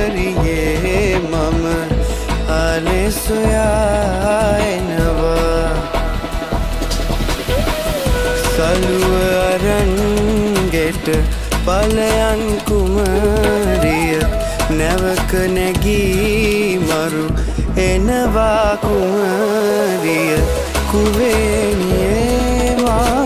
නගරියේ මම ආලේ සොයා එනවා සලුව අරන් ගෙට පලයන් කුමරිය නැවක නැගී මරු එනවා කුමරිය කුවේනියේ මා